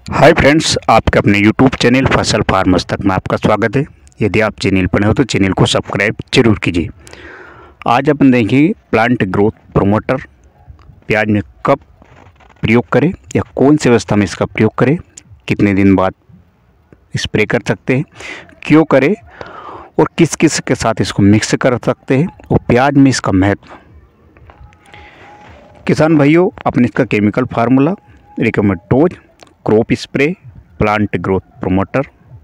Hi friends, आपके अपने YouTube channel फसल फार्मर्स तक में आपका स्वागत है। यदि आप चैनल पर नए हो तो चैनल को सब्सक्राइब जरूर कीजिए। आज अपन देखेंगे प्लांट ग्रोथ प्रोमोटर प्याज में कब प्रयोग करें या कौन सी अवस्था में इसका प्रयोग करें, कितने दिन बाद स्प्रे कर सकते हैं, क्यों करें और किस किस के साथ इसको मिक्स कर सकते हैं और प्याज में इसका महत्व। किसान भाइयों, अपन इसका chemical formula, recommend dose, crop spray, plant growth promoter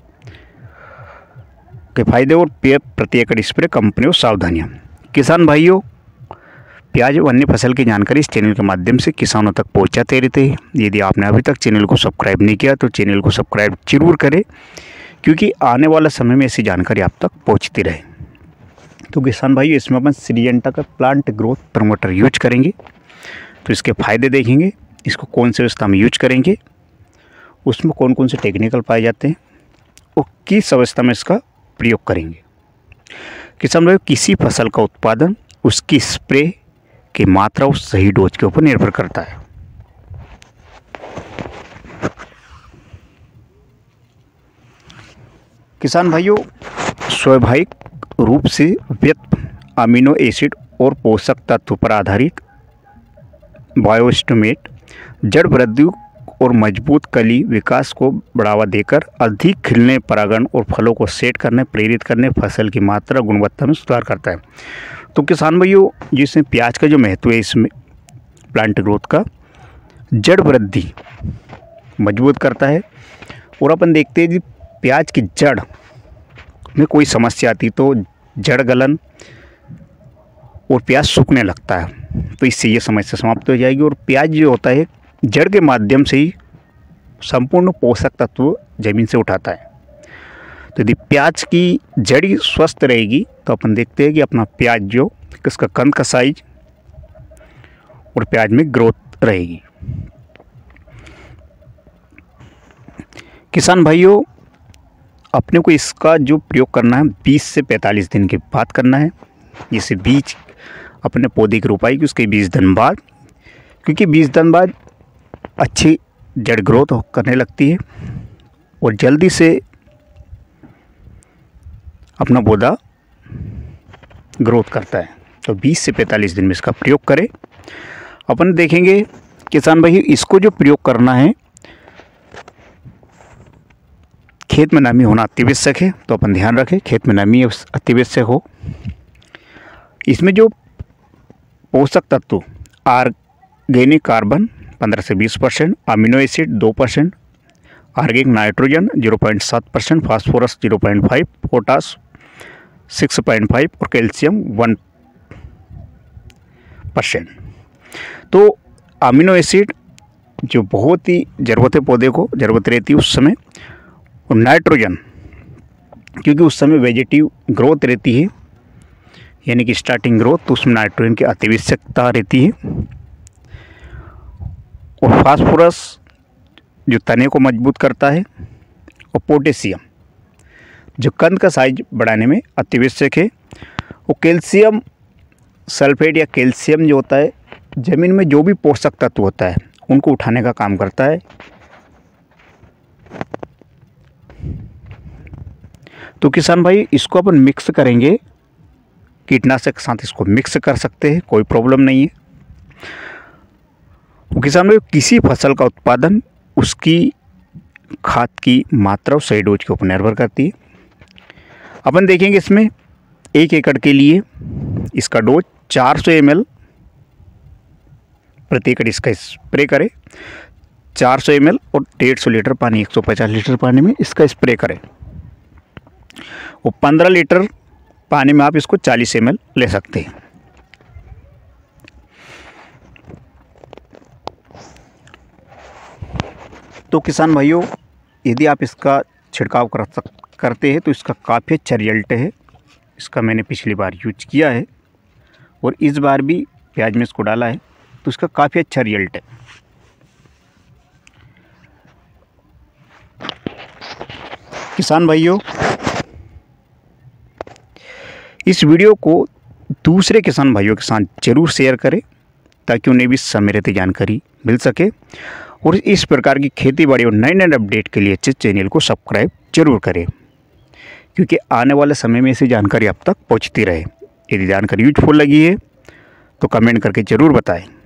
के फायदे और प्रति एकड़ स्प्रे कंपनी और सावधानियां। किसान भाइयों, प्याज व अन्य फसल की जानकारी इस चैनल के माध्यम से किसानों तक पहुंचाते रहते हैं। यदि आपने अभी तक चैनल को सब्सक्राइब नहीं किया तो चैनल को सब्सक्राइब जरूर करें, क्योंकि आने वाला समय में ऐसी जानकारी आप तक पहुँचती रहे। तो किसान भाइयों, इसमें अपन सिरियंटा का प्लांट ग्रोथ प्रमोटर यूज करेंगे। तो इसके फायदे देखेंगे, इसको कौन से अवस्था में यूज करेंगे, उसमें कौन कौन से टेक्निकल पाए जाते हैं और किस अवस्था में इसका प्रयोग करेंगे। किसान भाइयों, किसी फसल का उत्पादन उसकी स्प्रे की मात्रा और सही डोज के ऊपर निर्भर करता है। किसान भाइयों, स्वाभाविक रूप से व्यक्त अमीनो एसिड और पोषक तत्व पर आधारित बायोस्टिम्युलेंट जड़ वृद्धि और मजबूत कली विकास को बढ़ावा देकर अधिक खिलने, परागण और फलों को सेट करने, प्रेरित करने, फसल की मात्रा गुणवत्ता में सुधार करता है। तो किसान भाइयों, जिसमें प्याज का जो महत्व है, इसमें प्लांट ग्रोथ का जड़ वृद्धि मजबूत करता है। और अपन देखते हैं कि प्याज की जड़ में कोई समस्या आती तो जड़ गलन और प्याज सूखने लगता है, तो इससे ये समस्या समाप्त हो जाएगी और प्याज जो होता है जड़ के माध्यम से ही संपूर्ण पोषक तत्व जमीन से उठाता है। तो यदि प्याज की जड़ स्वस्थ रहेगी तो अपन देखते हैं कि अपना प्याज जो इसका कंद का साइज और प्याज में ग्रोथ रहेगी। किसान भाइयों, अपने को इसका जो प्रयोग करना है 20 से 45 दिन के बाद करना है। जैसे बीज अपने पौधे की रोपाई की उसके 20 दिन बाद, क्योंकि 20 दिन बाद अच्छी जड़ ग्रोथ करने लगती है और जल्दी से अपना पौधा ग्रोथ करता है। तो 20 से 45 दिन में इसका प्रयोग करें। अपन देखेंगे किसान भाई, इसको जो प्रयोग करना है, खेत में नमी होना अतिआवश्यक है, तो अपन ध्यान रखें खेत में नमी अतिआवश्यक हो। इसमें जो पोषक तत्व ऑर्गेनिक कार्बन 15 से 20%, amino acid 2%, organic nitrogen 0.7%, phosphorus 0.5, potash 6.5 और कैल्शियम 1%। तो अमीनो एसिड जो बहुत ही ज़रूरत है, पौधे को ज़रूरत रहती है उस समय, और नाइट्रोजन क्योंकि उस समय वेजिटेटिव ग्रोथ रहती है, यानी कि स्टार्टिंग ग्रोथ, तो उसमें नाइट्रोजन की अतिआवश्यकता रहती है। और फास्फोरस जो तने को मजबूत करता है, और पोटेशियम जो कंद का साइज बढ़ाने में अतिआवश्यक है। और कैल्शियम सल्फेट या कैल्शियम जो होता है, ज़मीन में जो भी पोषक तत्व होता है उनको उठाने का काम करता है। तो किसान भाई, इसको अपन मिक्स करेंगे, कीटनाशक के साथ इसको मिक्स कर सकते हैं, कोई प्रॉब्लम नहीं है। तो किसान भाई, किसी फसल का उत्पादन उसकी खाद की मात्रा और सही डोज के ऊपर निर्भर करती है। अपन देखेंगे इसमें 1 एकड़ के लिए इसका डोज 400 ml प्रति एकड़ इसका स्प्रे करें। 400 ml और 150 लीटर पानी, 150 लीटर पानी में इसका स्प्रे करें। और 15 लीटर पानी में आप इसको 40 ml ले सकते हैं। तो किसान भाइयों, यदि आप इसका छिड़काव करते हैं तो इसका काफ़ी अच्छा रिजल्ट है। इसका मैंने पिछली बार यूज किया है और इस बार भी प्याज में इसको डाला है, तो इसका काफ़ी अच्छा रिजल्ट है। किसान भाइयों, इस वीडियो को दूसरे किसान भाइयों के साथ ज़रूर शेयर करें ताकि उन्हें भी समय रहते जानकारी मिल सके। और इस प्रकार की खेती बाड़ी और नए नए अपडेट के लिए इस चैनल को सब्सक्राइब जरूर करें, क्योंकि आने वाले समय में ऐसी जानकारी आप तक पहुंचती रहे। यदि जानकारी यूजफुल लगी है तो कमेंट करके ज़रूर बताएं।